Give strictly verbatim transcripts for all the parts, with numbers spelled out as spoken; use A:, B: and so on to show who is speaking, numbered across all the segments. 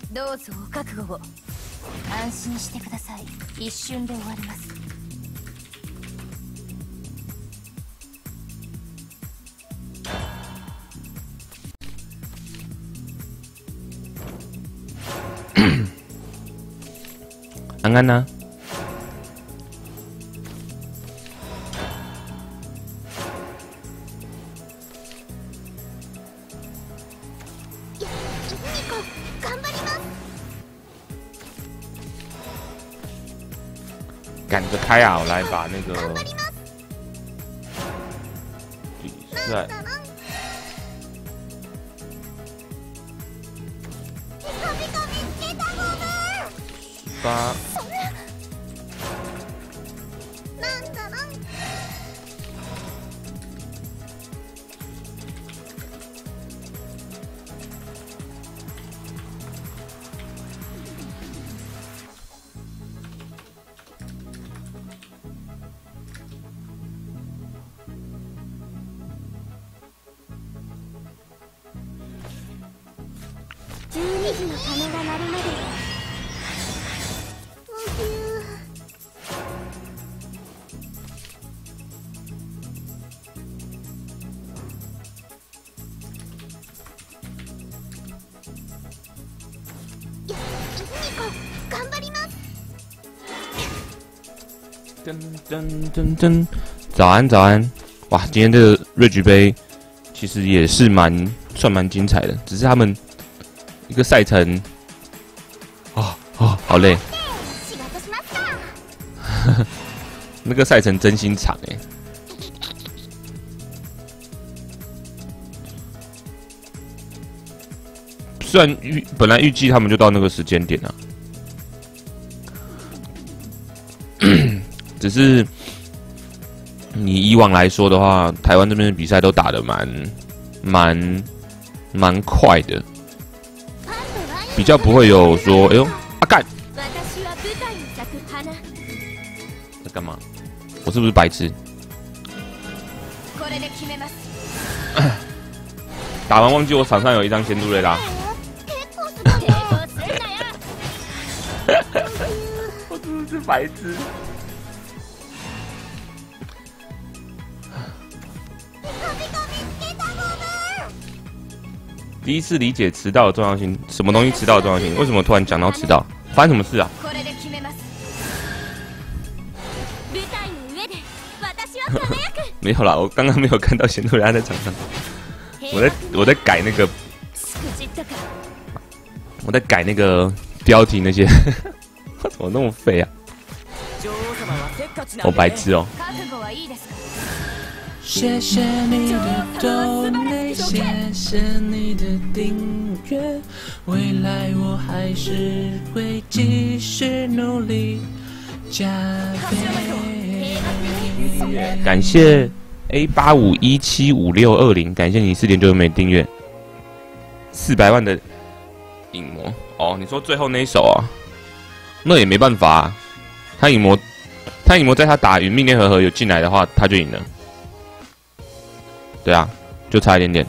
A: どうぞお覚悟を。安心してください。一瞬で終わります。
B: 安安呢？赶着开啊！我来把那个比赛十八。
C: じゅうにじの鐘が鳴るまで。頑張ります。
B: 噔噔噔噔，早安早安！哇，今天这个瑞菊杯其实也是蛮算蛮精彩的，只是他们一个赛程，啊、哦、啊、哦，好累。那个赛程真心长哎。虽然预本来预计他们就到那个时间点啊，只是你以往来说的话，台湾这边的比赛都打得蛮蛮蛮快的，比较不会有说，哎呦，啊干，在干嘛？我是不是白痴？打完忘记我场上有一张仙杜瑞拉。我真的是白痴。第一次理解迟到的重要性，什么东西迟到的重要性？为什么突然讲到迟到？发生什么事啊？没有啦，我刚刚没有看到贤杜瑞拉在场上。我在我在改那个，我在改那个标题那些，我怎么那么废啊？我白痴哦。
D: 谢谢你的donate，谢谢你的订阅，未来我还是会继续努力加倍。
B: 感谢 A 八五一七五六二零，感谢你四点九美订阅，四百万的影魔哦。你说最后那一手啊，那也没办法、啊，他影魔，他影魔在他打云命令和合有进来的话，他就赢了。对啊，就差一点点。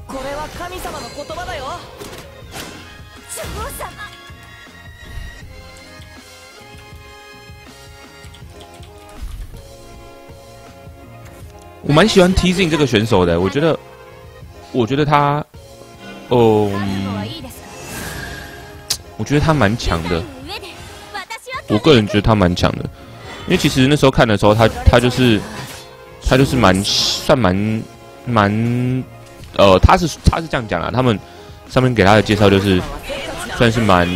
B: 我蛮喜欢 T-Zing 这个选手的，我觉得，我觉得他，哦、嗯，我觉得他蛮强的。我个人觉得他蛮强的，因为其实那时候看的时候，他他就是他就是蛮算蛮。蛮，呃，他是他是这样讲啦，他们上面给他的介绍就是算是蛮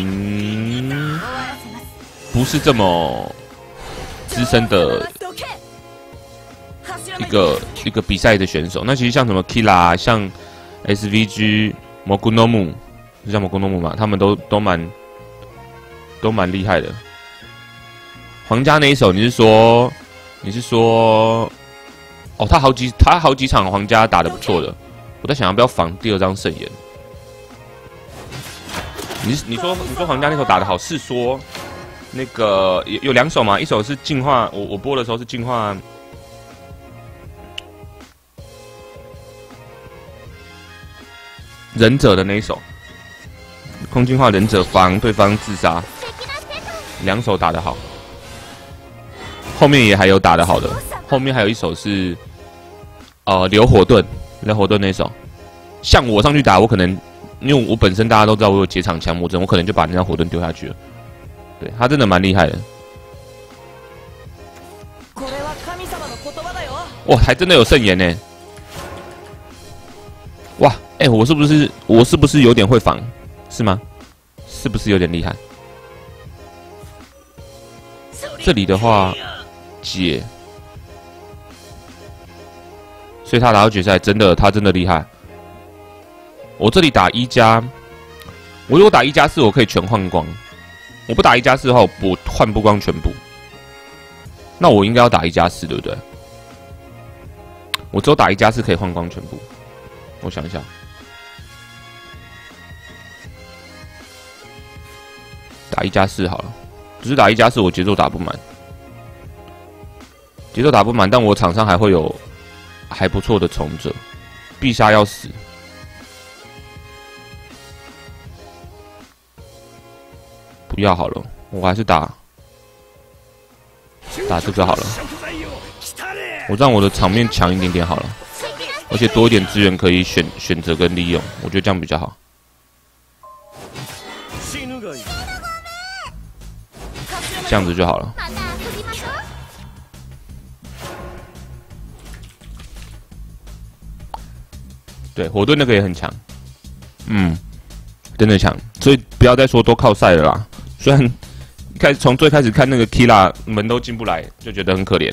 B: 不是这么资深的一个一个比赛的选手。那其实像什么 Killa， 像 S V G、蘑菇诺姆，是叫蘑菇诺姆嘛，他们都都蛮都蛮厉害的。皇家那一手，你是说你是说？哦，他好几他好几场皇家打得不错的，我在想要不要防第二张圣言。你你说你说皇家那手打得好，是说那个有有两手嘛？一手是净化，我我播的时候是净化忍者的那一手， 空进化忍者防对方自杀，两手打得好，后面也还有打得好的，后面还有一手是呃流火盾，流火盾那手，像我上去打，我可能因为我本身大家都知道我有结场强魔阵，我可能就把那张火盾丢下去了。对他真的蛮厉害的，哇，还真的有圣言呢！哇，哎、欸，我是不是我是不是有点会防？是吗？是不是有点厉害？这里的话，解，所以他打到决赛，真的他真的厉害。我这里打一加，我如果打一加四，我可以全换光；我不打一加四的话，我换不光全部。那我应该要打一加四，对不对？我只有打一加四可以换光全部。我想一下。打一加四好了，只是打一加四，我节奏打不满，节奏打不满，但我场上还会有还不错的从者，必杀要死，不要好了，我还是打打这个好了，我让我的场面强一点点好了，而且多一点资源可以选选择跟利用，我觉得这样比较好。这样子就好了。对，火盾那个也很强，嗯，真的强，所以不要再说都靠赛了啦。虽然开从最开始看那个 Killa 门都进不来，就觉得很可怜。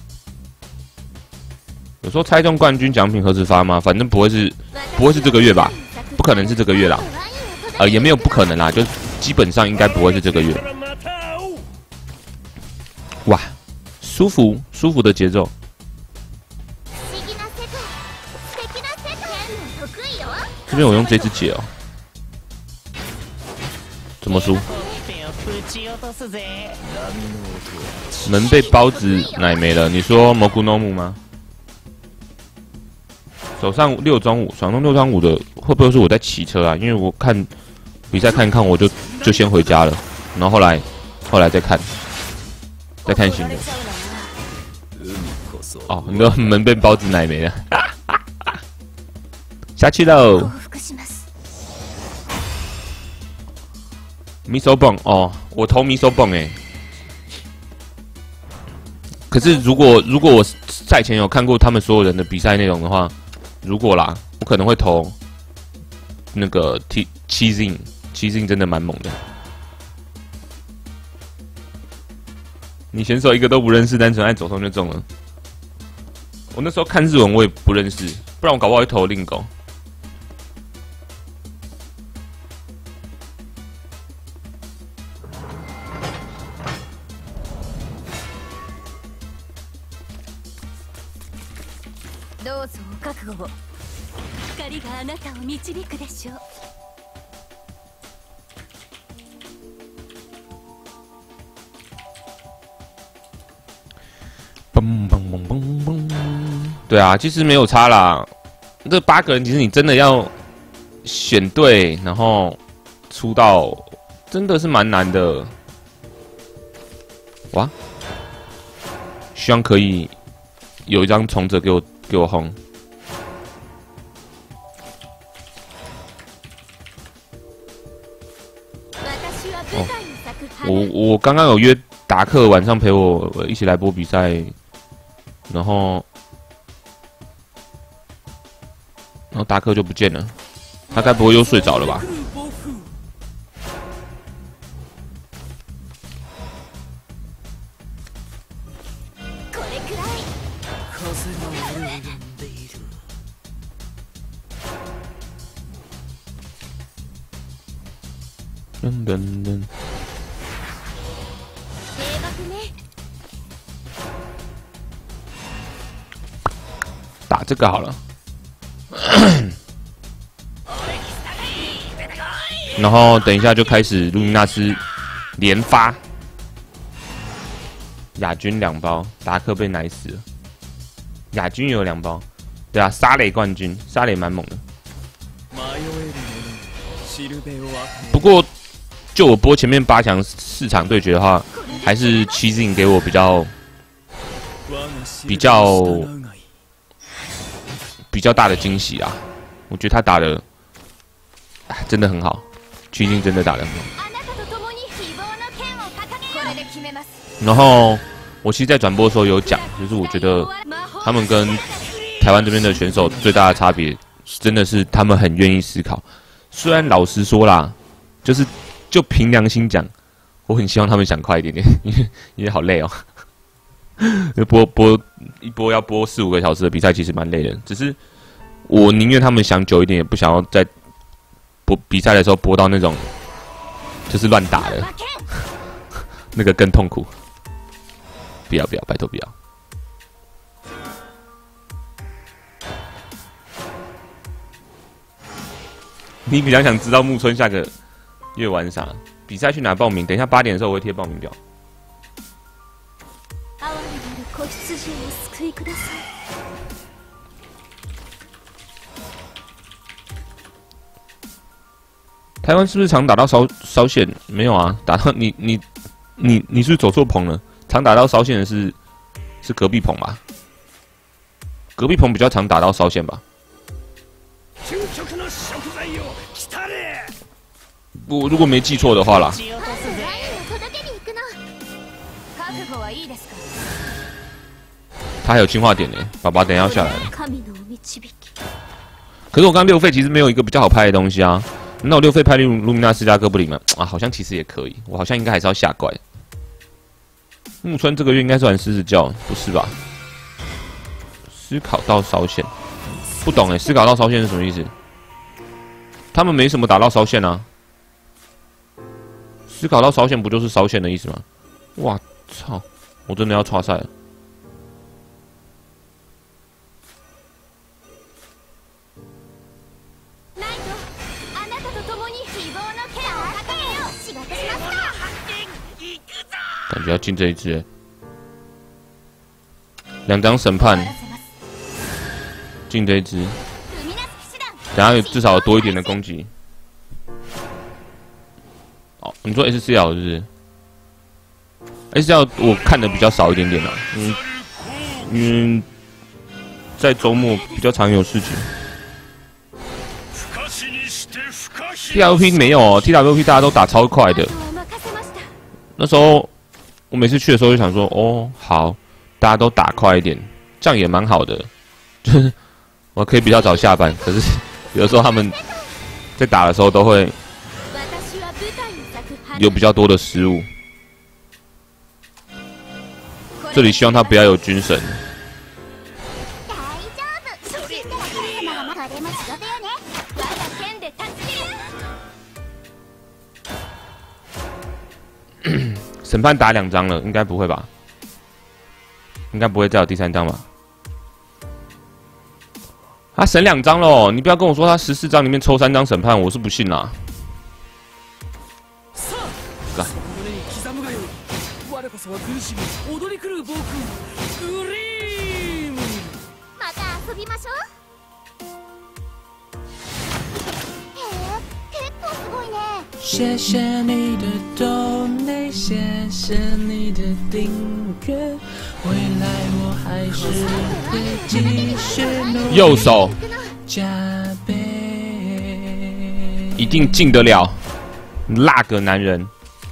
B: 有时候猜中冠军奖品何时发吗？反正不会是不会是这个月吧？不可能是这个月啦，呃，也没有不可能啦，就基本上应该不会是这个月。哇，舒服舒服的节奏。这边我用这只解哦，怎么输？门被包子奶没了。你说蘑菇诺姆吗？手上六中五，手上六中五的会不会是我在骑车啊？因为我看比赛看一看，我就就先回家了，然后后来后来再看。再看新的哦，你的门被包子奶没了，下去喽。米手棒哦，我投米手棒哎。可是如果如果我赛前有看过他们所有人的比赛内容的话，如果啦，我可能会投那个 T 七 Zing， 七 Zing 真的蛮猛的。你选手一个都不认识，单纯按走冲就中了。我那时候看日文我也不认识，不然我搞不好会投令狗。
A: どうぞお覚悟を。光があなたを導くでしょう。嘣嘣嘣嘣嘣！对啊，其实没有差啦。这八个人，其实你真的要选对，然后出道，真的是蛮难的。哇！希望可以有一张从者给我给我轰。哦，我我刚刚有约达克晚上陪我一起来播比赛。然后，然后达克就不见了，他该不会又睡着了吧？噔噔噔。打这个好了，然后等一下就开始路米纳斯连发，亚军两包，达克被奶死了，亚军也有两包，对啊，沙雷冠军，沙雷蛮猛的。 不过，就我播前面八强四场对决的话，还是七星给我比较比较比较大的惊喜啊！我觉得他打的真的很好，七星真的打的很好。然后我其实，在转播的时候有讲，就是我觉得他们跟台湾这边的选手最大的差别，真的是他们很愿意思考。虽然老实说啦，就是就凭良心讲，我很希望他们想快一点点，因为因为好累哦。播播一播要播四五个小时的比赛，其实蛮累的。只是我宁愿他们想久一点，也不想要在播比赛的时候播到那种就是乱打的，那个更痛苦。不要不要，拜托不要。你比较想知道木村下个月玩啥？比赛去哪报名？等一下八点的时候我会贴报名表。台湾是不是常打到烧烧线？没有啊，打到你你你你是不是走错棚了？常打到烧线的是是隔壁棚吧？隔壁棚比较常打到烧线吧？我如果没记错的话啦。他还有进化点呢，爸爸等一下要下来了。可是我刚六费其实没有一个比较好拍的东西啊。那我六费拍路卢米纳斯加哥布林嘛？啊，好像其实也可以。我好像应该还是要下怪。木村这个月应该是玩狮子教，不是吧？思考到烧线，不懂哎，思考到烧线是什么意思？他们没什么打到烧线啊。思考到烧线不就是烧线的意思吗？哇操！我真的要挫赛了。感觉要进这一只，两张审判进这一只，等下有至少有多一点的攻击。哦，你说 S C L 是不是 ？S C L 我看的比较少一点点啦，嗯，因为在周末比较常有事情。T W P 没有哦 ，T W P 大家都打超快的。那时候我每次去的时候就想说，哦，好，大家都打快一点，这样也蛮好的。就是我可以比较早下班，可是有的时候他们在打的时候都会有比较多的失误。这里希望他不要有军神。审判打两张了，应该不会吧？应该不会再有第三张吧？他省两张喽！你不要跟我说他十四张里面抽三张审判，我是不信啦。来，
D: 谢谢你的donate，谢谢你的订阅，未来我还是会继续努力。
A: 右手
D: 加倍，
A: 一定进得了，那个男人。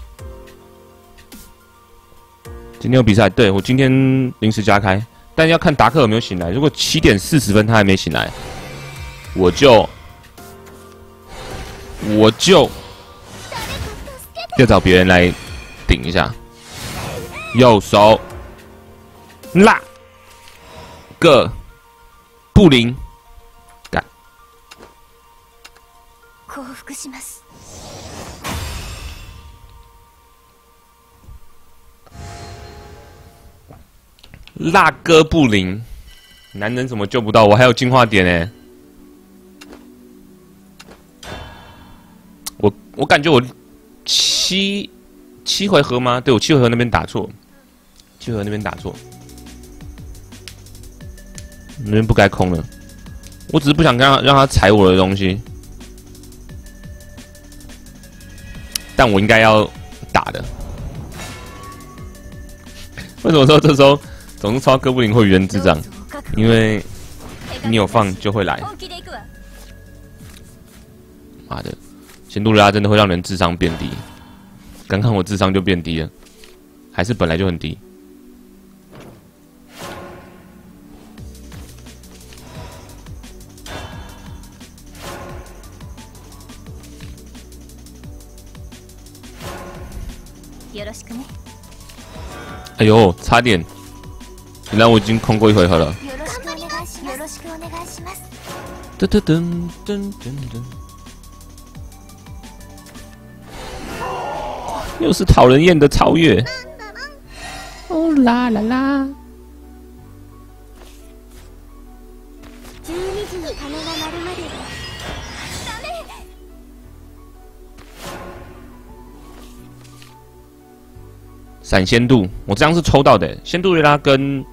A: 今天有比赛，对我今天临时加开，但要看达克有没有醒来。如果七点四十分他还没醒来，我就我就。要找别人来顶一下，右手那个布林干，辣哥布林，男人怎么救不到我？还有进化点呢、欸，我我感觉我。七七回合吗？对，我七回合那边打错，七回合那边打错，那边不该空了。我只是不想让他让他踩我的东西。 但我应该要打的。为什么说这时候总是抽到哥布林或原智障？因为你有放就会来。妈的，仙杜瑞拉真的会让人智商变低。刚刚我智商就变低了，还是本来就很低。哎呦，差点！原来我已经空过一回合了。噔噔噔噔噔噔，又是讨人厌的超越。哦啦啦啦！闪仙度，我这样是抽到的。仙杜瑞拉跟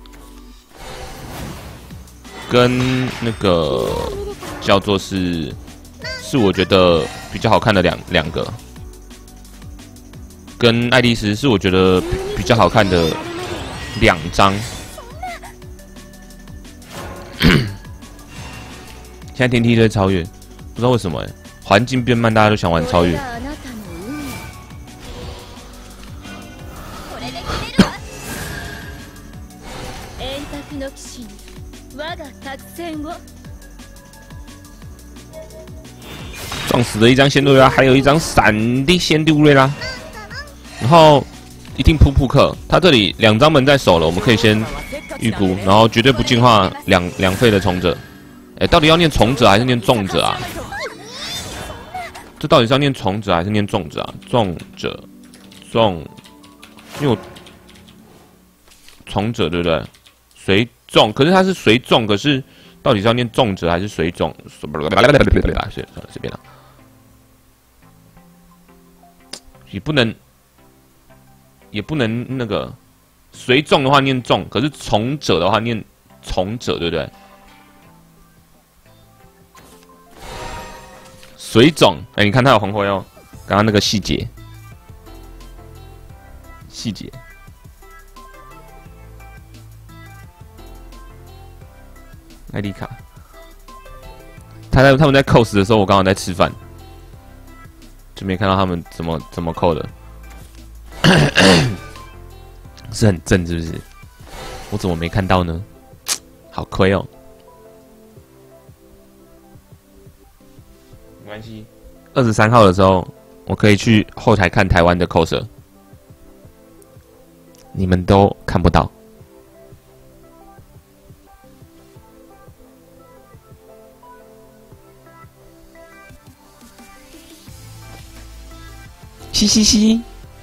A: 跟那个叫做是是我觉得比较好看的两两个，跟爱丽丝是我觉得比比较好看的两张。现在天梯在超越，不知道为什么哎、欸，环境变慢，大家都想玩超越。撞死了一张仙杜瑞拉，还有一张闪的仙杜瑞拉。然后一定扑扑克，他这里两张门在手了，我们可以先预估，然后绝对不净化两两费的从者。哎，到底要念从者还是念重者啊？这到底是要念从者还是念重者啊？重者，重，因为我从者对不对？随重，可是它是随重，可是到底是要念重者还是随重？随随便了，也不能，也不能那个随重的话念重，可是从者的话念从者，对不对？水肿，哎，你看它有红灰哦，刚刚那个细节，细节。艾丽卡，他在他们在 cos 的时候，我刚好在吃饭，就没看到他们怎么怎么扣的，是很正是不是？我怎么没看到呢？好亏哦。没关系，二十三号的时候，我可以去后台看台湾的 coser， 你们都看不到。嘻嘻嘻，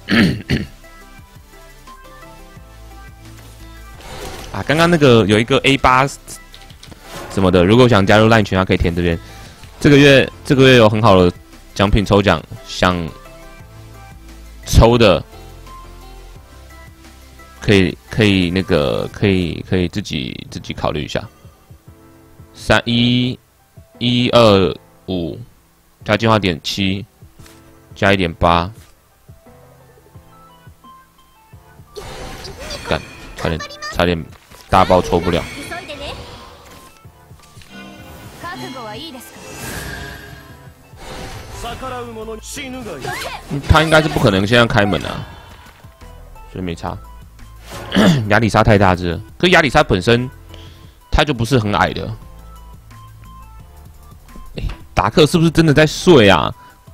A: 啊，刚刚那个有一个 A 八什么的，如果想加入 LINE 群，可以填这边。这个月这个月有很好的奖品抽奖，想抽的可以可以那个可以可以自己自己考虑一下。三一一二五加进化点七加一点八。干，差点差点大包抽不了。嗯、他应该是不可能现在开门啊，所以没差。亚里莎太大只了，可亚里莎本身他就不是很矮的。欸、达克是不是真的在睡啊？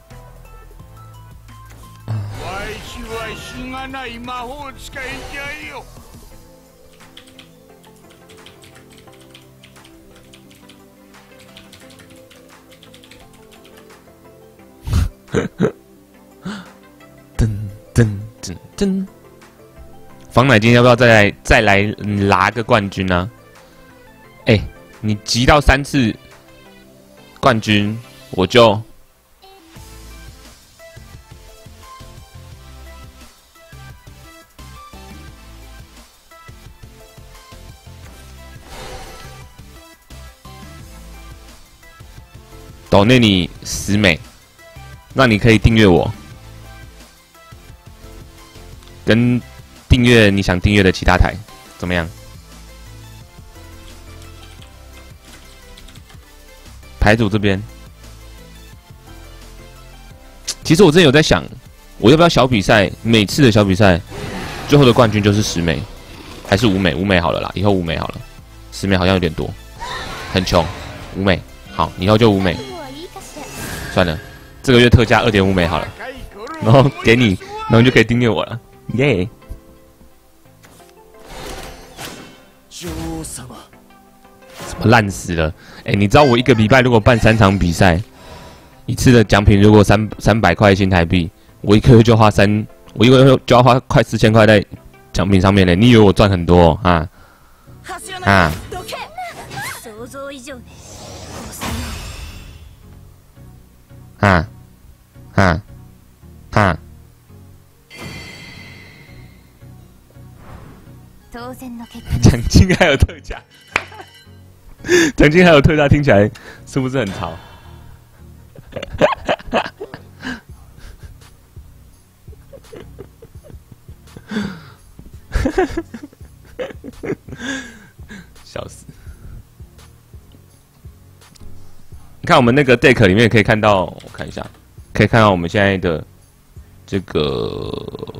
A: 噔噔噔噔，防奶金要不要再来再来拿个冠军呢、啊？哎、欸，你集到三次冠军，我就抖内你十美。那你可以订阅我， 跟订阅你想订阅的其他台，怎么样？牌组这边，其实我真的有在想，我要不要小比赛？每次的小比赛，最后的冠军就是十枚，还是五枚？五枚好了啦，以后五枚好了，十枚好像有点多，很穷。五枚，好，以后就五枚。算了，这个月特价二点五枚好了，然后给你，然后你就可以订阅我了，耶、什么烂死了？哎、欸，你知道我一个礼拜如果办三场比赛，一次的奖品如果三三百块新台币，我一个月就花三，我一个月就要花快四千块在奖品上面嘞。你以为我赚很多、哦、啊？啊？啊？啊？啊？奖金还有特价，奖金还有特价，听起来是不是很潮？笑死！你看我们那个 deck 里面可以看到，我看一下，可以看到我们现在的这个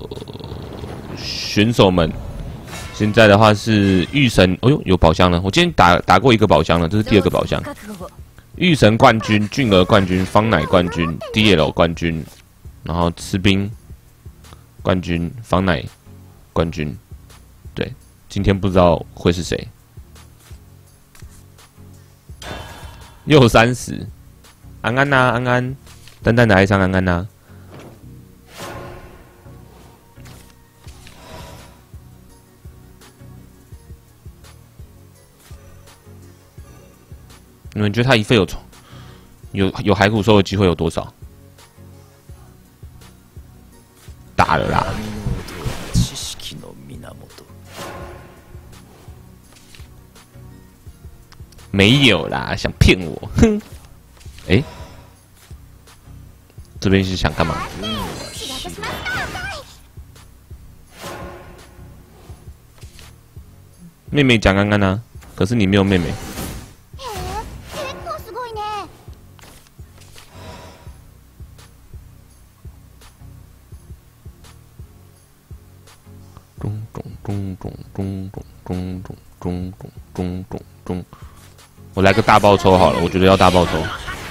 A: 选手们。现在的话是御神，哦呦，有宝箱了！我今天打打过一个宝箱了，这是第二个宝箱。御神冠军、俊儿冠军、方奶冠军、D L 冠军，然后吃兵冠军、方奶冠军。对，今天不知道会是谁。又三十，安安呐、啊，安安，淡淡的爱上安安呐、啊。你们觉得他一费有有有海骨兽的机会有多少？打了啦！没有啦，想骗我，哼！哎、欸，这边是想干嘛？妹妹讲刚刚呢，可是你没有妹妹。中中中中中中中中中中中中中，我来个大爆抽好了，我觉得要大爆抽。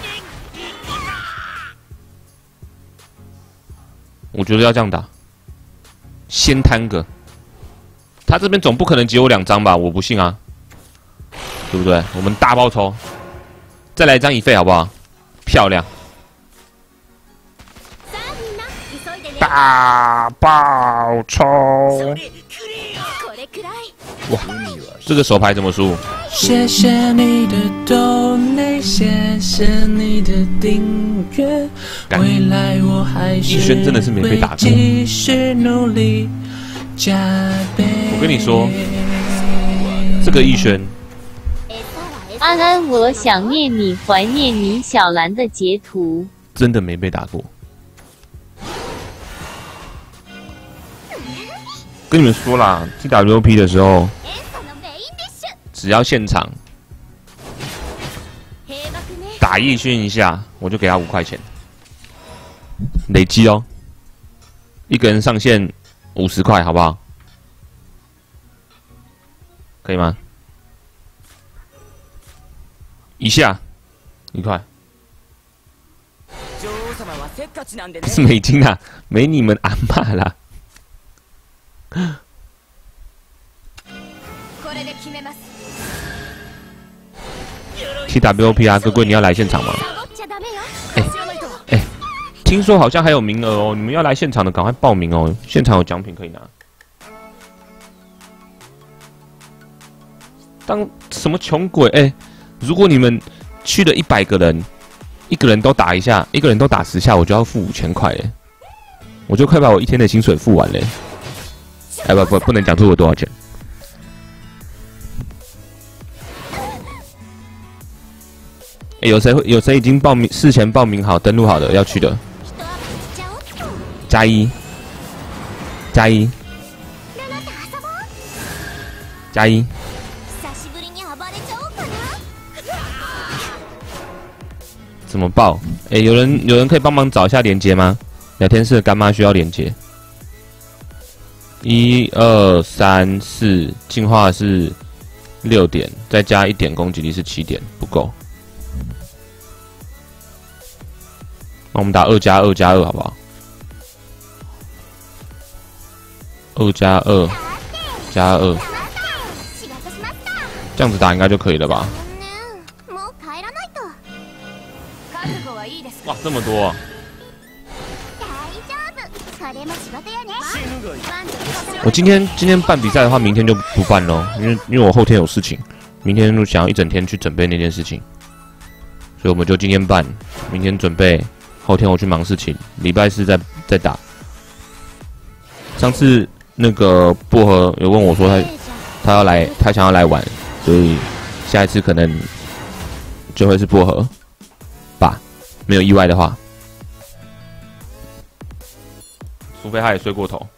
A: 我觉得要这样打，先摊个。他这边总不可能解我两张吧？我不信啊，对不对？我们大爆抽，再来一张乙费好不好？漂亮！大爆抽！哇，这个手牌怎么输？
D: 谢谢你的抖内，谢谢你的订阅。未来我还是会继续努力加倍。
A: 我跟你说，这个逸轩，
E: 安安，我想念你，怀念你小兰的截图，
A: 真的没被打过。跟你们说啦 ，T W P 的时候，只要现场打逸轩一下，我就给他五块钱，累积哦，一个人上线五十块，好不好？可以吗？一下一块，不是美金啊，没你们阿嬷啦。T W P 啊，哥哥，你要来现场吗？哎哎、欸，听说好像还有名额哦，你们要来现场的赶快报名哦，现场有奖品可以拿。当什么穷鬼？哎、欸，如果你们去了一百个人，一个人都打一下，一个人都打十下，我就要付五千块哎，我就快把我一天的薪水付完嘞。哎不不，不能讲出我多少钱。哎，有谁会？有谁已经报名事前报名好、登录好的要去的？加一，加一， 加一。怎么报？哎、欸，有人有人可以帮忙找一下连接吗？聊天室的干妈需要连接。一二三四，进化是六点，再加一点攻击力是七点，不够。那我们打二加二加二好不好？二加二加二，这样子打应该就可以了吧？哇，这么多、啊！我今天今天办比赛的话，明天就不办咯，因为因为我后天有事情，明天就想要一整天去准备那件事情，所以我们就今天办，明天准备，后天我去忙事情，礼拜四再再打。上次那个薄荷有问我说他他要来，他想要来玩，所以下一次可能就会是薄荷吧，没有意外的话，除非他也睡过头。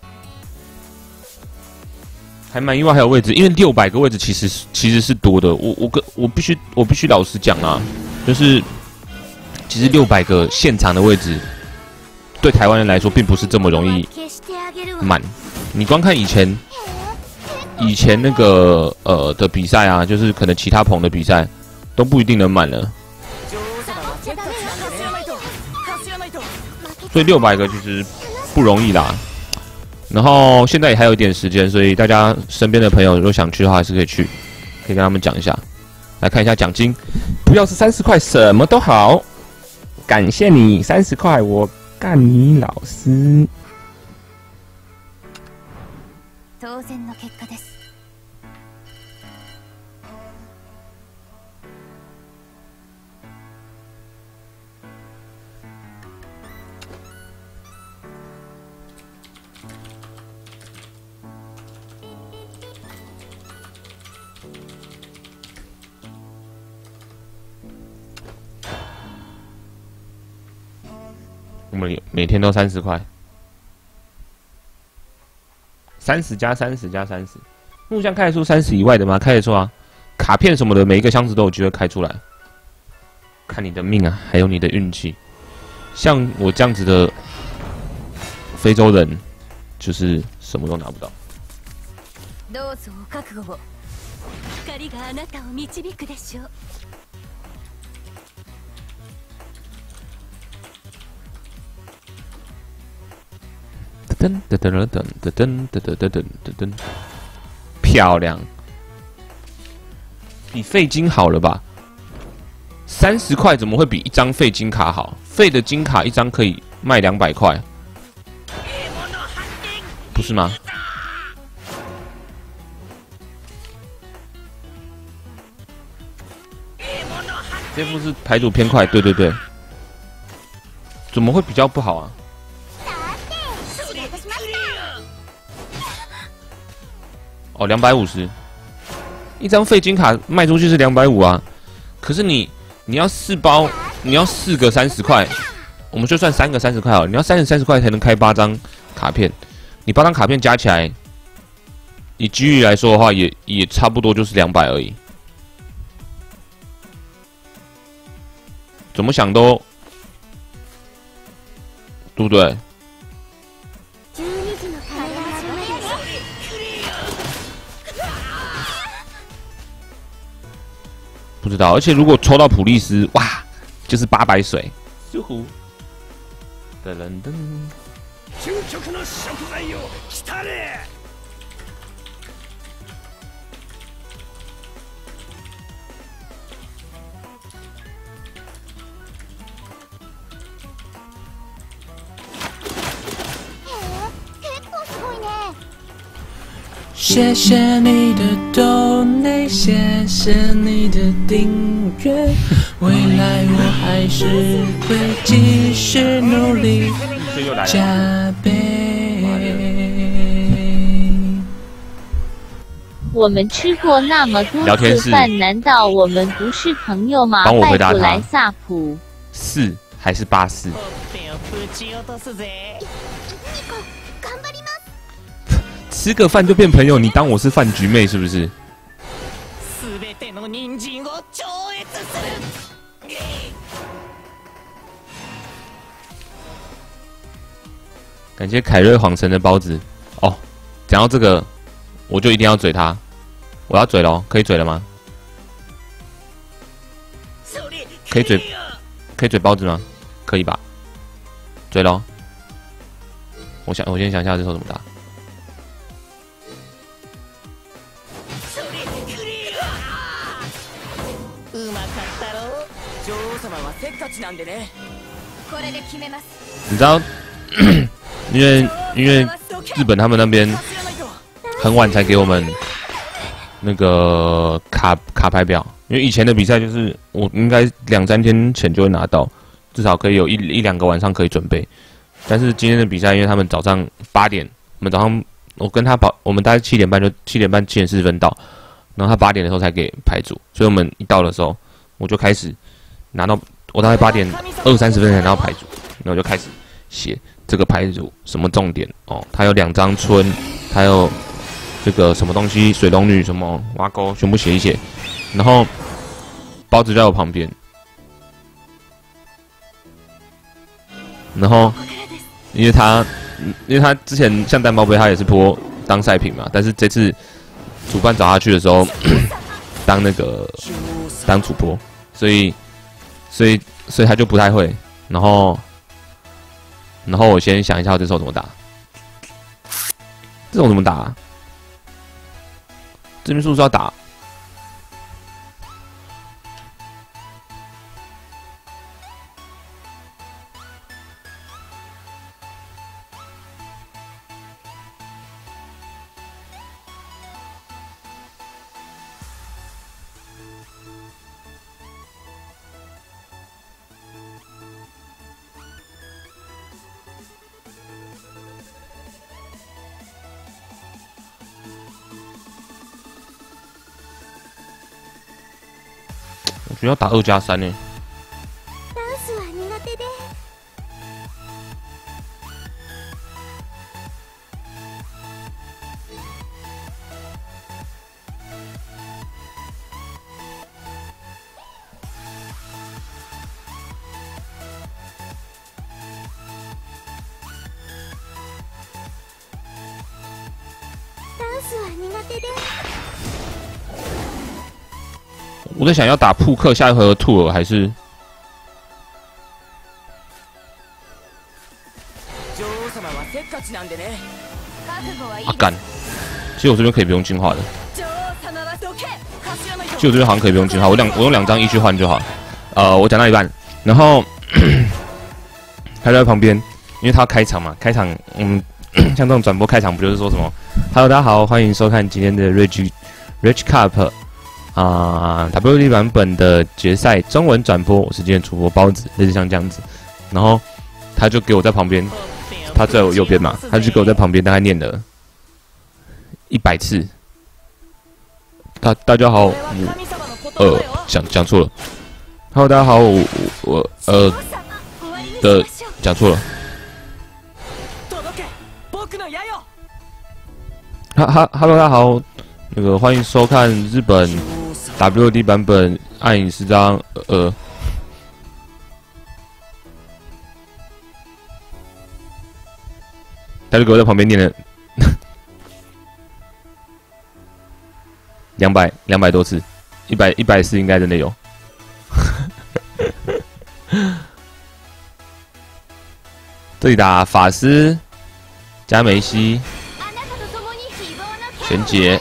A: 还蛮意外，还有位置，因为六百个位置其实其实是多的。我我跟我必须我必须老实讲啊，就是其实六百个现场的位置，对台湾人来说并不是这么容易满。你光看以前以前那个呃的比赛啊，就是可能其他棚的比赛都不一定能满了，所以六百个其实不容易啦。然后现在也还有一点时间，所以大家身边的朋友如果想去的话，还是可以去，可以跟他们讲一下。来看一下奖金，不要是三十块，什么都好。感谢你三十块，我干你老师。当然の結果です。我们每天都三十块，三十加三十加三十，木箱开得出三十以外的吗？开得出啊，卡片什么的，每一个箱子都有机会开出来，看你的命啊，还有你的运气。像我这样子的非洲人，就是什么都拿不到。噔噔噔噔噔噔噔噔噔噔噔，漂亮，比废金好了吧？三十块怎么会比一张废金卡好？废的金卡一张可以卖两百块，不是吗？这副是牌组偏快，对对对，怎么会比较不好啊？哦，两百五十，一张废金卡卖出去是两百五啊。可是你你要四包，你要四个三十块，我们就算三个三十块好了，你要三个三十块才能开八张卡片，你八张卡片加起来，以机率来说的话，也也差不多就是两百而已。怎么想都，对不对？不知道，而且如果抽到普利斯，哇，就是八百水。舒服。噔噔噔。究極の食材よ、来たれ！
D: 谢谢你的抖内，谢谢你的订阅，未来我还是会继续努力加倍。
E: 我们吃过那么多次饭，难道我们不是朋友吗？
A: 帮我回答他。
E: 拜普莱萨普
A: 四还是八四？吃个饭就变朋友，你当我是饭局妹是不是？ 感谢凯瑞谎神的包子哦。讲到这个，我就一定要嘴他，我要嘴咯，可以嘴了吗？可以嘴，可以嘴包子吗？可以吧？嘴咯。我想，我先想一下这手怎么打。你知道，因为因为日本他们那边很晚才给我们那个卡卡牌表，因为以前的比赛就是我应该两三天前就会拿到，至少可以有一一两个晚上可以准备。但是今天的比赛，因为他们早上八点，我们早上我跟他跑，我们大概七点半就七点半七点四十分到，然后他八点的时候才给牌组，所以我们一到的时候，我就开始拿到，我大概八点二三十分才拿到牌组，然后我就开始写这个牌组什么重点哦，它有两张春，还有这个什么东西水龙女什么挖沟，全部写一写，然后包子就在我旁边，然后。因为他，因为他之前像蛋包杯，他也是播当赛品嘛，但是这次主办找他去的时候，当那个当主播，所以，所以，所以他就不太会。然后，然后我先想一下这手怎么打，这种怎么打、啊？这边是不是要打？我觉得要打二加三呢。
C: ダンスは苦手で。ダンスは苦手で。
A: 我在想要打扑克下一回合兔儿还是啊干？其实我这边可以不用进化的，其实我这边好像可以不用进化，我两我用两张一去换就好。呃，我讲到一半，然后他就在旁边，因为他要开场嘛，开场嗯，像这种转播开场不就是说什么 ？Hello， 大家好，欢迎收看今天的 Rich Rich Cup。啊、呃、，W D 版本的决赛中文转播，我是今天主播包子，类似像这样子。然后他就给我在旁边，他在我右边嘛，他就给我在旁边大概念了一百次。大大家好，我呃讲讲错了。Hello， 大家好，我我呃的讲错了。哈哈 ，Hello， 大家好，那个欢迎收看日本 W D 版本《暗影十章》呃，他就给我在旁边念了两百两百多次，一百一百次应该真的有。这里打法师加梅西。玄杰，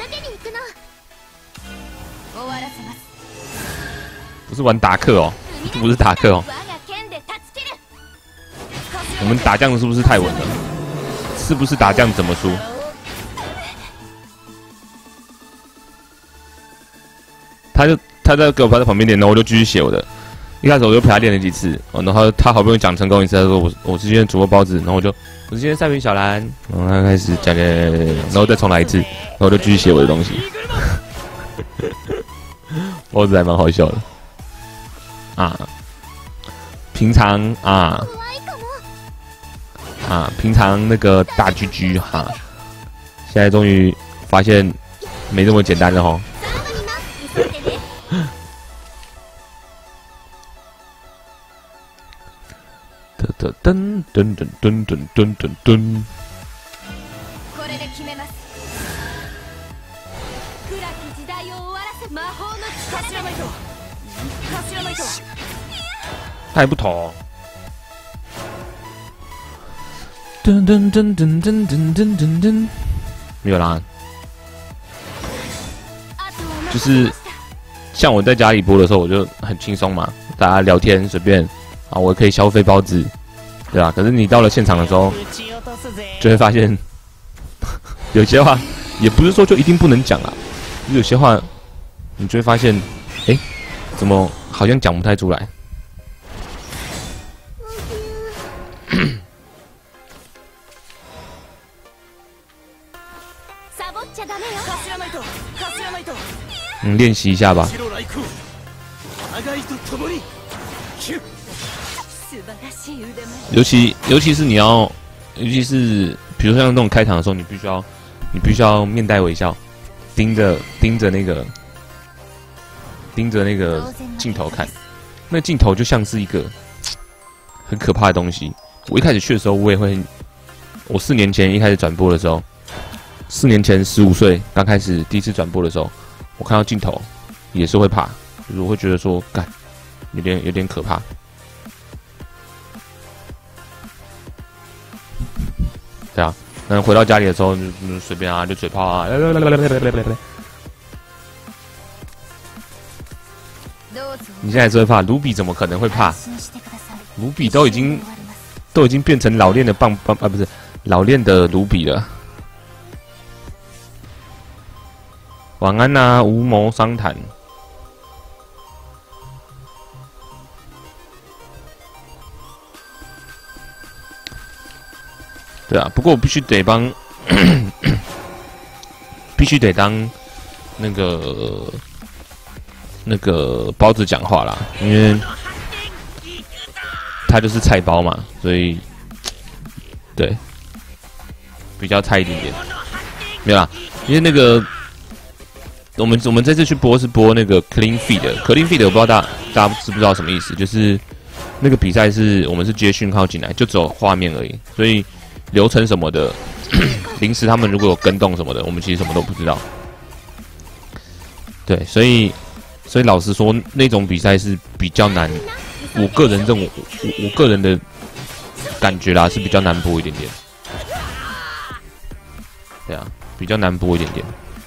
A: 不是玩达克哦，这不是达克哦。我们打酱是不是太稳了？是不是打酱怎么输？他就他在给我趴在旁边练，然后我就继续写我的。一开始我就陪他练了几次，哦，然后他好不容易讲成功一次，他说我我是今天主播包子，然后我就我是今天赛评小蓝，然后他开始讲讲，然后再重来一次，然后我就继续写我的东西。包子还蛮好笑的啊，平常啊啊平常那个大居居哈，现在终于发现没这么简单了吼。 的噔噔噔噔噔噔噔噔。他还不投。噔噔噔噔噔噔噔噔噔，没有啦。就是像我在家里播的时候，我就很轻松嘛，大家聊天随便啊，我可以消费包子，对吧？可是你到了现场的时候，就会发现有些话也不是说就一定不能讲啊，有些话你就会发现，哎、欸，怎么好像讲不太出来。嗯，练习一下吧。尤其尤其是你要，尤其是比如说像这种开场的时候，你必须要，你必须要面带微笑，盯着盯着那个盯着那个镜头看，那镜头就像是一个很可怕的东西。我一开始去的时候，我也会，我四年前一开始转播的时候，四年前十五岁刚开始第一次转播的时候，我看到镜头也是会怕，就是我会觉得说，干，有点有点可怕。对啊，那回到家里的时候就就随便啊，就嘴炮啊，你现在还是会怕？卢比怎么可能会怕？卢比都已经都已经变成老练的棒棒啊，不是老练的卢比了。晚安呐、啊，无谋商谈。对啊，不过我必须得帮，必须得当那个那个包子讲话啦，因为他就是菜包嘛，所以对比较菜一点点。没有啦，因为那个。我们我们这次去播是播那个 Clean Feed，Clean Feed 我不知道大家大家知不知道什么意思，就是那个比赛是我们是接讯号进来，就只有画面而已，所以流程什么的，临时他们如果有跟动什么的，我们其实什么都不知道。对，所以所以老实说，那种比赛是比较难，我个人认为，我我个人的感觉啦是比较难播一点点。对啊，比较难播一点点。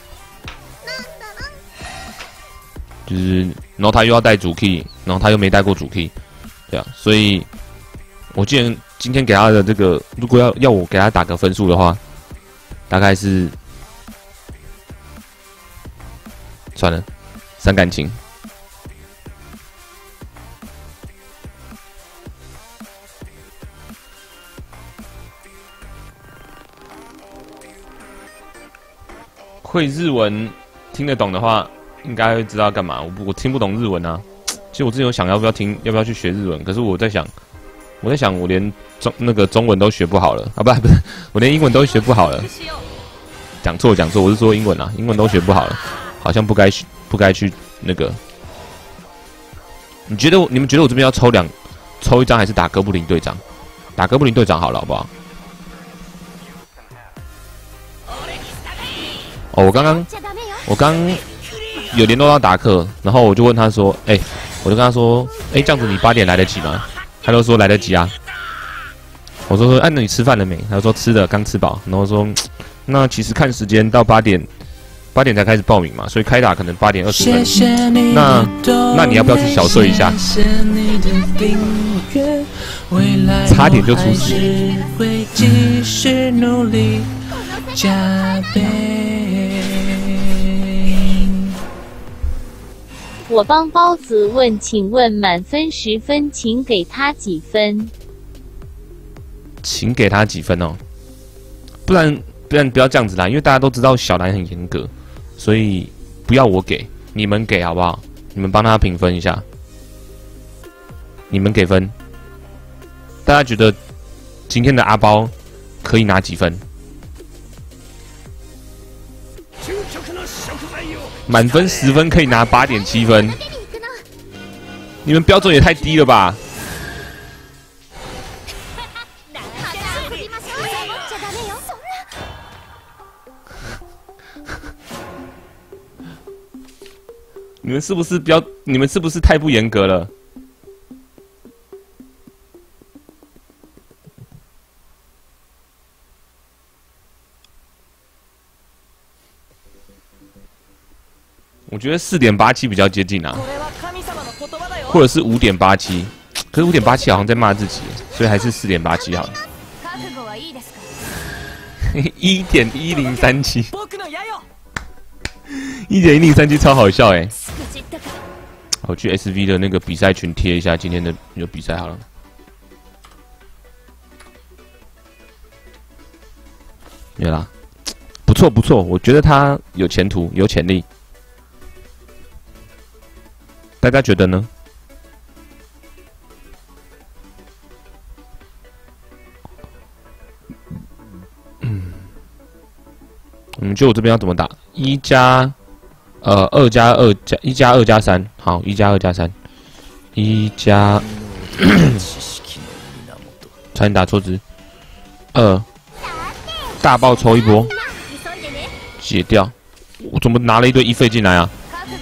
A: 就是，然后他又要带主 key， 然后他又没带过主 key， 对啊，所以，我既然今天给他的这个，如果要要我给他打个分数的话，大概是，算了，伤感情。会日文听得懂的话。应该会知道干嘛，我我听不懂日文啊。其实我之前有想要不要听，要不要去学日文，可是我在想，我在想我连中那个中文都学不好了啊，不不是，我连英文都学不好了。讲错讲错，我是说英文啊，英文都学不好了，好像不该不该去那个。你觉得你们觉得我这边要抽两抽一张，还是打哥布林队长？打哥布林队长好了，好不好？哦，我刚刚我刚。有联络到达克，然后我就问他说：“哎、欸，我就跟他说，哎、欸，这样子你八点来得及吗？”他就说来得及啊。我说说，哎、啊，那你吃饭了没？他说吃了，刚吃饱。然后说，那其实看时间到八点，八点才开始报名嘛，所以开打可能八点二十分。那那你要不要去小睡一下？差点就出事。
E: 我帮包子问，请问满分十分，请给他几分？
A: 请给他几分哦？不然不然不要这样子啦，因为大家都知道小兰很严格，所以不要我给，你们给好不好？你们帮他评分一下，你们给分。大家觉得今天的阿包可以拿几分？满分十分可以拿八点七分，你们标准也太低了吧？ 你们是不是标？你们是不是太不严格了？我觉得四点八七比较接近啊，或者是五点八七，可是五点八七好像在骂自己，所以还是四点八七好了。一点一零三七。一点一零三七超好笑哎！我去 S V 的那个比赛群贴一下今天的有比赛好了。对啦，不错不错，我觉得他有前途有潜力。大家觉得呢？嗯，嗯，就我这边要怎么打？一加。呃，二加二加一加二加三，好，一加二加三，一加，差点打错字，二，大爆抽一波，解掉，我怎么拿了一堆一费进来啊？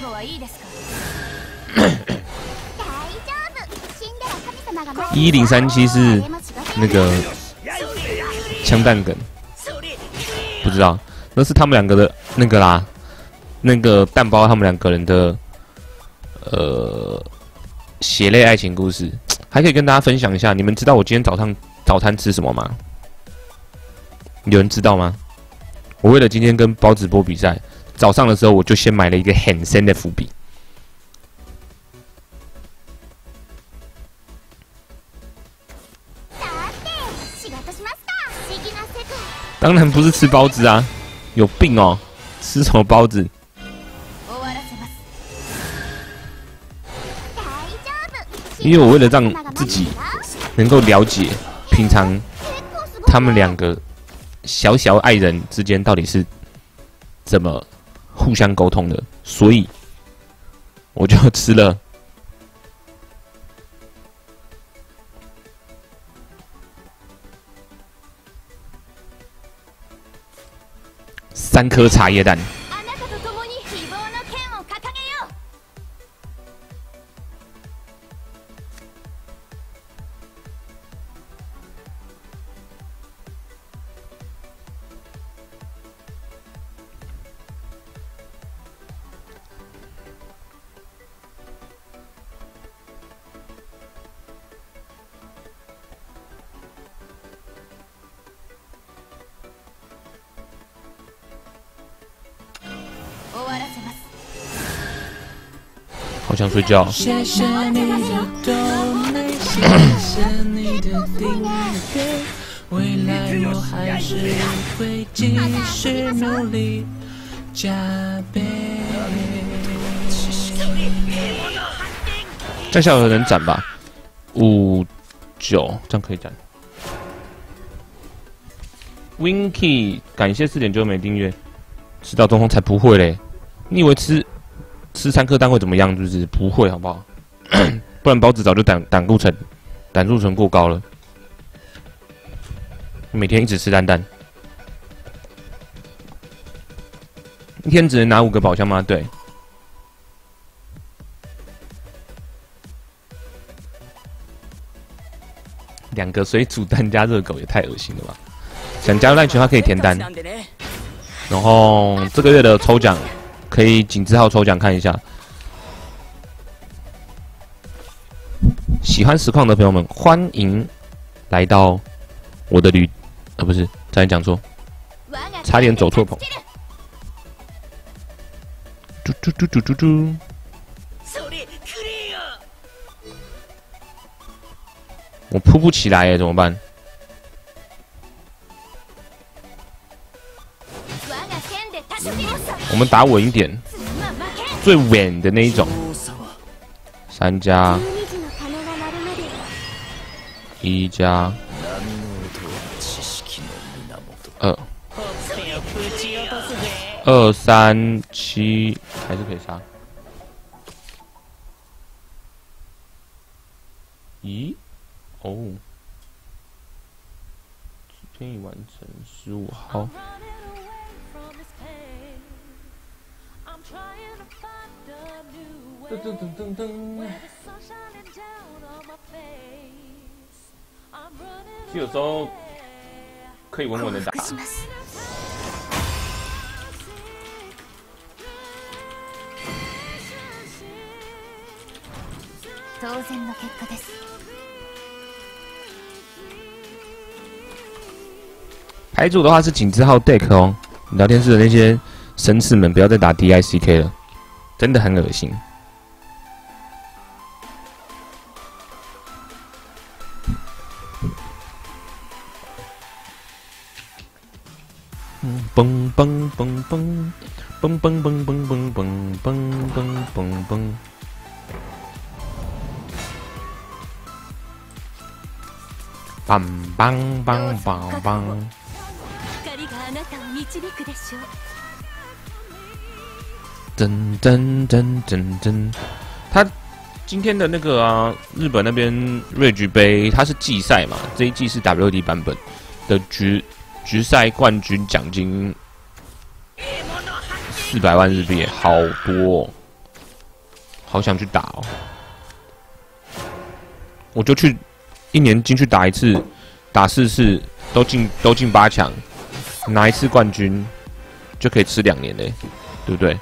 A: 一零三七是那个枪弹梗，不知道，那是他们两个的那个啦。那个蛋包他们两个人的呃血泪爱情故事，还可以跟大家分享一下。你们知道我今天早上早餐吃什么吗？有人知道吗？我为了今天跟包子波比赛，早上的时候我就先买了一个很深的伏笔。当然不是吃包子啊，有病哦！吃什么包子？因为我为了让自己能够了解平常他们两个小小爱人之间到底是怎么互相沟通的，所以我就吃了三颗茶叶蛋。好想睡觉。
D: 谢谢你的抖内，谢谢你的订阅，未来我还是会继续努力加倍。
A: 这下有人斩吧？五九，这样可以斩。Winky， 感谢四点九美订阅，吃到中锋才不会嘞！你以为吃？吃三颗蛋会怎么样？就是不会，好不好？不然包子早就胆胆固醇胆固醇过高了。每天一直吃蛋蛋，一天只能拿五个宝箱吗？对。两个水煮蛋加热狗也太恶心了吧！想加入赖群的话可以填单，然后这个月的抽奖。可以井字号抽奖看一下，喜欢实况的朋友们欢迎来到我的旅，呃不是，差点讲错，差点走错棚。嘟嘟嘟嘟嘟嘟。我扑不起来耶，怎么办？我们打稳一点，最稳的那一种。三加一加二，二三七还是可以杀。咦？哦， 天已完成，十五号。噔噔噔噔噔。其实有时候可以稳稳的打。
C: 当然の結果です。
A: 牌组的话是井字号 deck 哦，聊天室的那些绅士们不要再打 D I C K 了，真的很恶心。嗯，嘣嘣嘣嘣，嘣嘣嘣嘣嘣嘣嘣嘣嘣嘣。棒棒棒棒棒！真真真真真，他今天的那个啊，日本那边瑞菊杯，它是季赛嘛，这一季是 W D 版本的局局赛冠军奖金四百万日币，好多、哦，好想去打哦！我就去。一年进去打一次，打四次都进都进八强，拿一次冠军就可以吃两年嘞，对不对？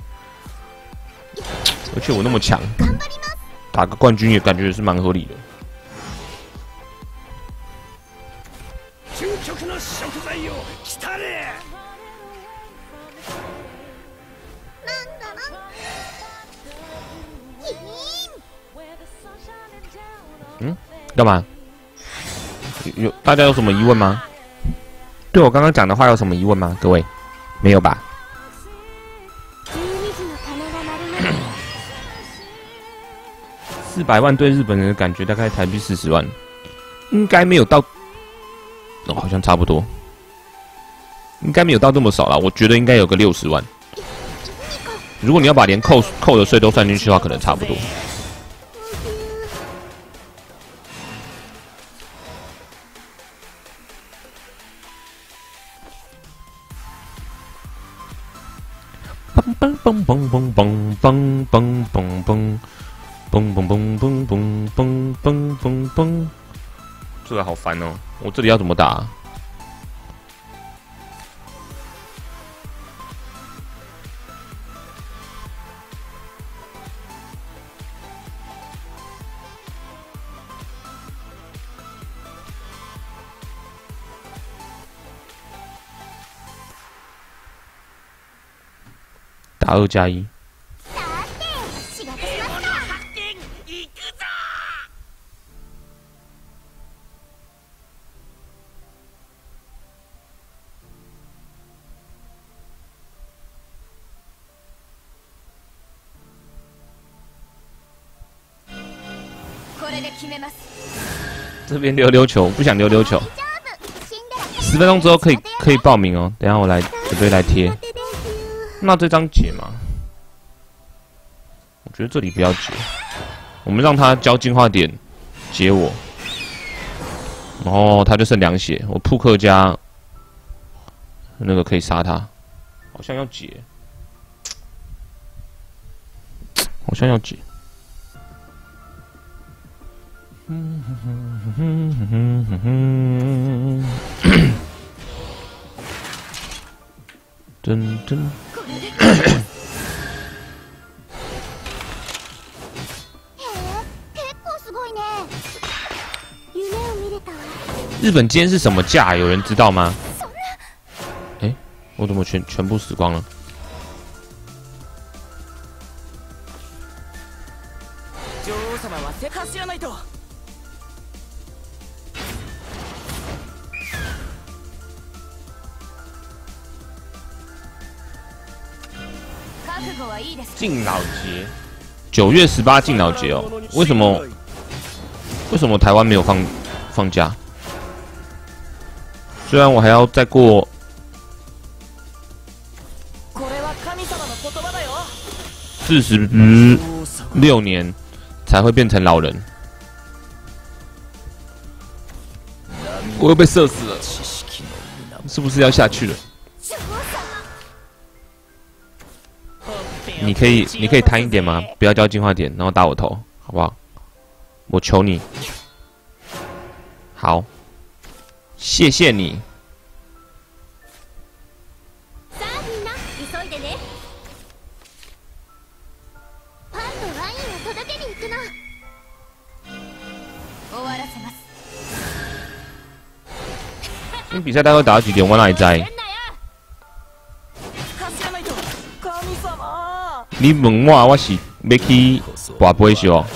A: 而且我那么强，打个冠军也感觉是蛮合理的。嗯，干嘛？有大家有什么疑问吗？对我刚刚讲的话有什么疑问吗？各位，没有吧？四百万对日本人的感觉大概台币四十万，应该没有到，哦，好像差不多，应该没有到这么少啦。我觉得应该有个六十万。如果你要把连扣扣的税都算进去的话，可能差不多。嘣嘣嘣嘣嘣嘣嘣嘣嘣嘣嘣嘣嘣嘣嘣嘣嘣嘣，这个好烦哦！我这里要怎么打、啊？打二加一。这边溜溜球，不想溜溜球。十分钟之后可以可以报名哦。等一下我来准备来贴。那这张解吗？我觉得这里不要解，我们让他交进化点解我，然后他就剩两血，我扑克加那个可以杀他，好像要解，好像要解。嗯哼哼哼哼哼哼哼，真真。日本今天是什么价？有人知道吗？哎、欸，我怎么全全部死光了？敬老节，九月十八敬老节哦。为什么？为什么台湾没有放放假？虽然我还要再过四十六年才会变成老人，我又被射死了。 是不是要下去了？你可以，你可以贪一点吗？不要交进化点，然后打我头，好不好？我求你。好，谢谢你。因为比赛大概打到几点？我哪里知？你问我，我是要去跋杯是哦。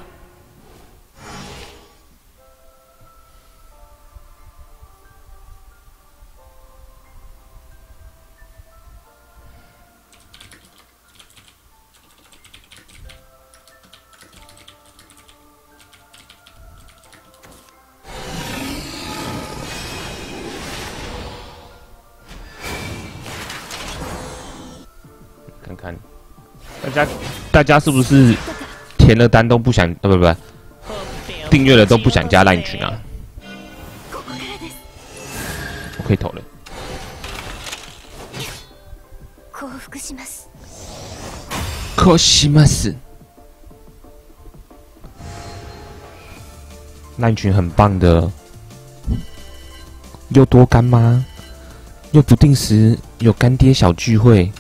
A: 看看，大家大家是不是填了单都不想，呃不不，订阅了都不想加烂群啊？我可以投了。可惜吗？是烂群很棒的，又多干妈，又不定时有干爹小聚会。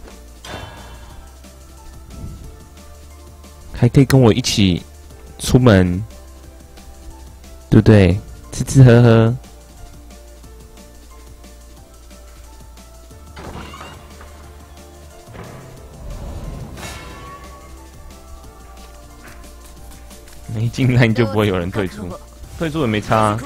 A: 还可以跟我一起出门，对不对？吃吃喝喝。没进来就不会有人退出，退出也没差啊。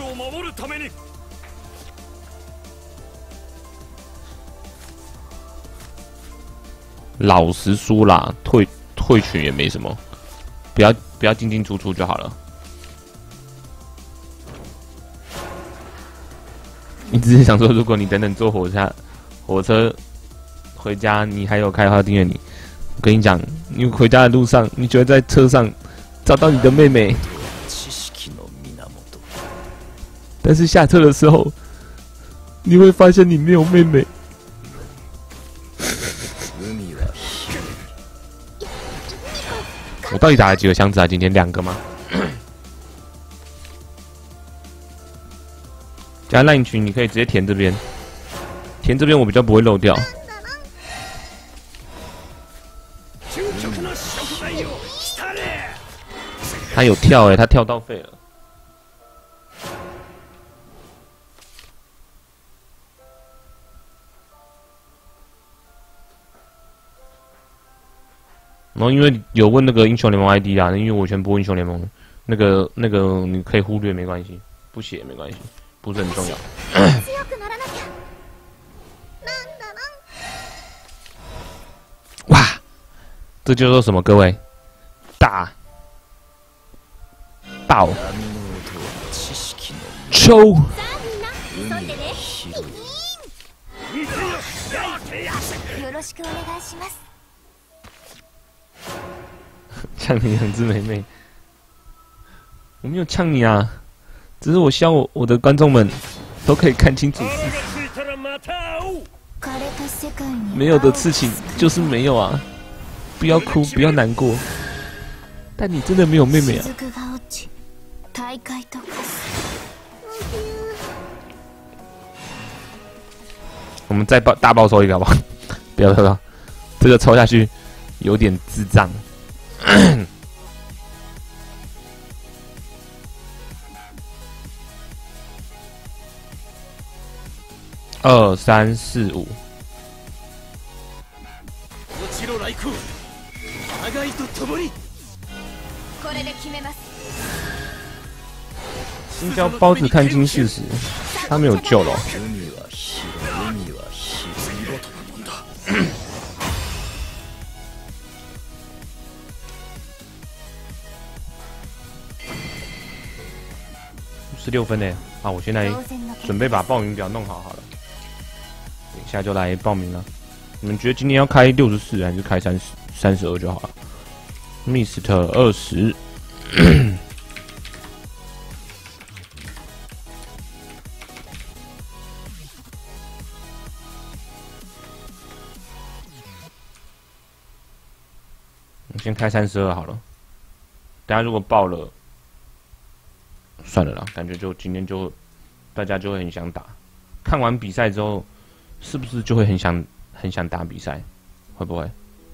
A: 老实说啦，退退群也没什么。不要不要进进出出就好了。你只是想说，如果你等等坐火车火车回家，你还有开号订阅你，我跟你讲，你回家的路上，你就会在车上找到你的妹妹。但是下车的时候，你会发现你没有妹妹。我到底打了几个箱子啊？今天两个吗？加烂群你可以直接填这边，填这边我比较不会漏掉。他有跳哎、欸，他跳到废了。然后因为有问那个英雄联盟 I D 啊，因为我以前播英雄联盟，那个那个你可以忽略没关系，不写也没关系，不是很重要。哇，这叫做什么？各位，大爆抽。呛你两只妹妹，我没有呛你啊，只是我希望我我的观众们都可以看清楚事实。没有的事情就是没有啊，不要哭，不要难过。但你真的没有妹妹啊？我们再爆大爆抽一个好不好？不要不要，这个抽下去有点智障。二三四五，新交包子看清事实，他没有救了、哦。十六分呢，啊！我现在准备把报名表弄好好了，等一下就来报名了。你们觉得今天要开六十四还是开三十三十二就好了 ？Mister 二十， 先开三十二好了。等下如果爆了，算了啦，感觉就今天就大家就会很想打。看完比赛之后，是不是就会很想很想打比赛？会不会？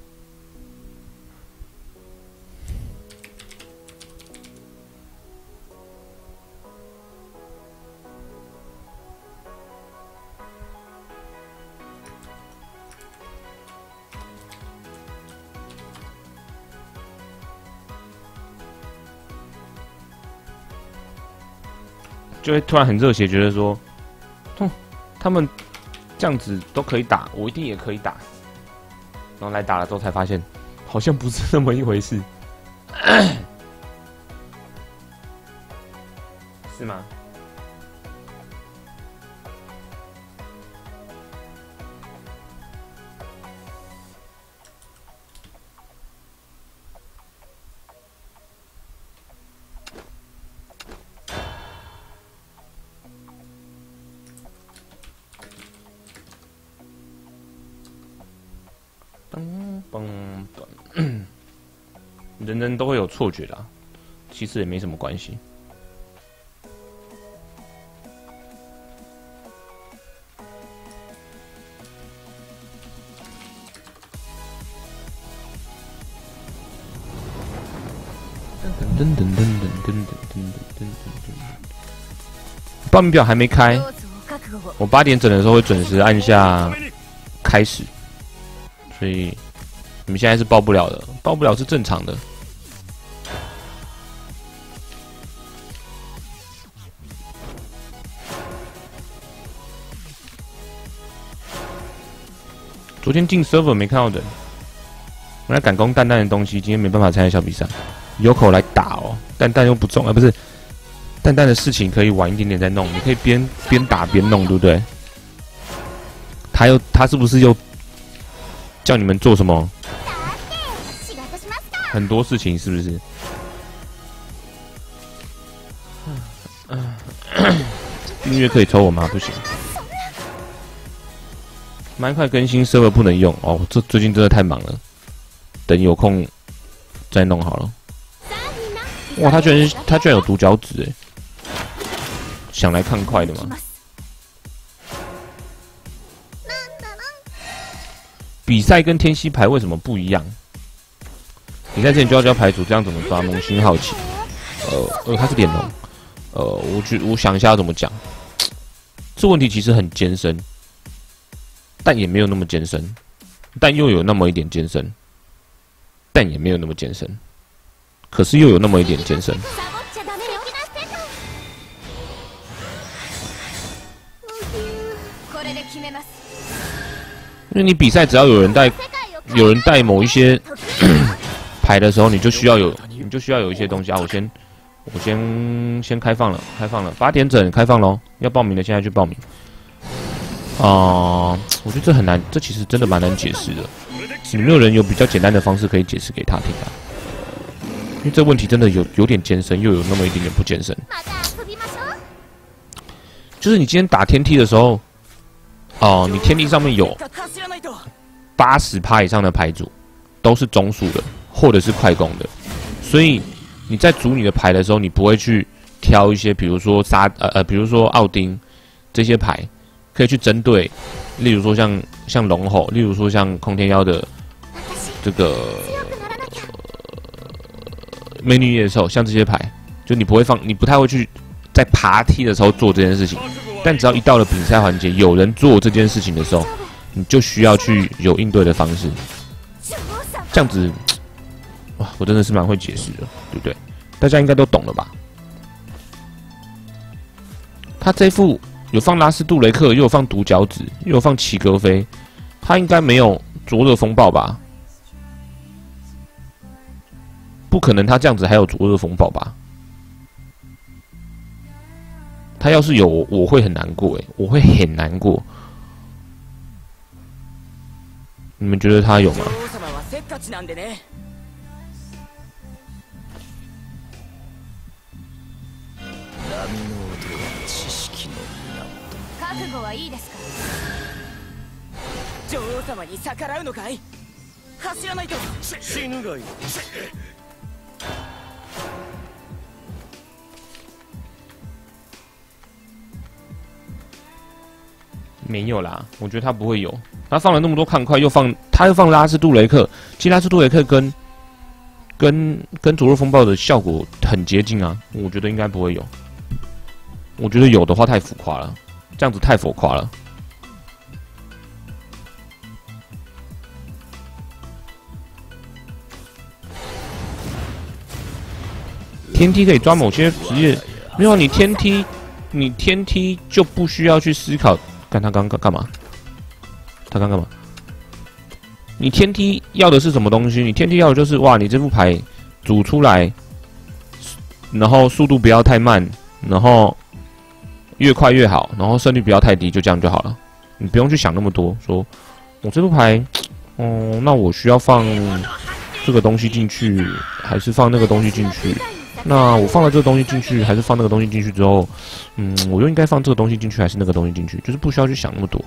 A: 就会突然很热血，觉得说，哼，他们这样子都可以打，我一定也可以打。然后来打了之后才发现，好像不是那么一回事，是吗？嘣嘣嘣，人人都会有错觉啦，其实也没什么关系。噔噔噔噔噔噔噔噔噔噔，报名表还没开，我八点整的时候会准时按下开始。所以你们现在是报不了的，报不了是正常的。昨天进 server 没看到人，我来赶工蛋蛋的东西，今天没办法参加小比赛，有口来打哦，蛋蛋又不中啊，不是蛋蛋的事情可以晚一点点再弄，你可以边边打边弄，对不对？他又他是不是又？叫你们做什么？很多事情是不是？订阅可以抽我吗？不行。蛮快更新 server 不能用哦，这最近真的太忙了，等有空再弄好了。哇，他居然他居然有独角子哎！想来看快的吗？比赛跟天蝎牌为什么不一样？比赛之前就要教牌组这样怎么抓？萌新好奇。呃呃，他是点龙。呃，我觉我想一下要怎么讲。这问题其实很艰深，但也没有那么艰深，但又有那么一点艰深，但也没有那么艰深，可是又有那么一点艰深。因为你比赛只要有人带，有人带某一些牌的时候，你就需要有，你就需要有一些东西啊。我先，我先先开放了，开放了，八点整开放喽，要报名的现在去报名。啊、呃，我觉得这很难，这其实真的蛮难解释的。有没有人有比较简单的方式可以解释给他听啊？因为这问题真的有有点艰深，又有那么一点点不艰深。就是你今天打天梯的时候。哦，你天地上面有八十趴以上的牌组，都是中速的，或者是快攻的，所以你在组你的牌的时候，你不会去挑一些，比如说沙呃呃，比如说奥丁这些牌，可以去针对，例如说像像龙吼，例如说像空天妖的这个、呃、美女野兽，像这些牌，就你不会放，你不太会去在爬梯的时候做这件事情。但只要一到了比赛环节，有人做这件事情的时候，你就需要去有应对的方式。这样子，哇，我真的是蛮会解释的，对不对？大家应该都懂了吧？他这副有放拉斯杜雷克，又有放独角子，又有放齐格飞，他应该没有灼热风暴吧？不可能，他这样子还有灼热风暴吧？他要是有，我会很难过哎，我会很难过。你们觉得他有吗？
D: 走らないと死ぬがいい。
A: 没有啦，我觉得他不会有。他放了那么多抗快，又放他又放拉斯杜雷克，其实拉斯杜雷克跟跟跟灼热风暴的效果很接近啊，我觉得应该不会有。我觉得有的话太浮夸了，这样子太浮夸了。天梯可以抓某些职业，没有你天梯，你天梯就不需要去思考。看他刚刚干嘛？他刚干嘛？你天梯要的是什么东西？你天梯要的就是哇，你这副牌组出来，然后速度不要太慢，然后越快越好，然后胜率不要太低，就这样就好了。你不用去想那么多，说我这副牌，哦，那我需要放这个东西进去，还是放那个东西进去？那我放了这个东西进去，还是放那个东西进去之后，嗯，我又应该放这个东西进去，还是那个东西进去？就是不需要去想那么多。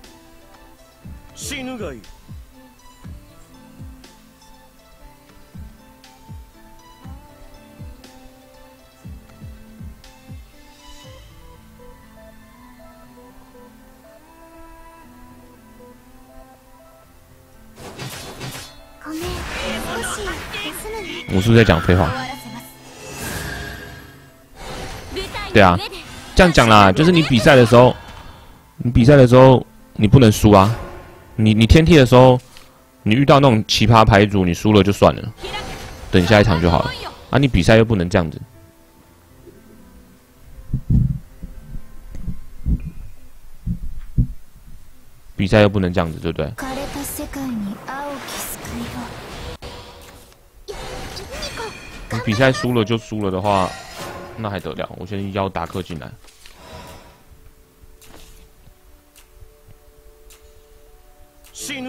A: 我是不是在讲废话？对啊，这样讲啦，就是你比赛的时候，你比赛的时候你不能输啊。你你天梯的时候，你遇到那种奇葩牌组，你输了就算了，等下一场就好了。啊，你比赛又不能这样子。比赛又不能这样子，对不对？你比赛输了就输了的话，那还得了？我先邀达克进来。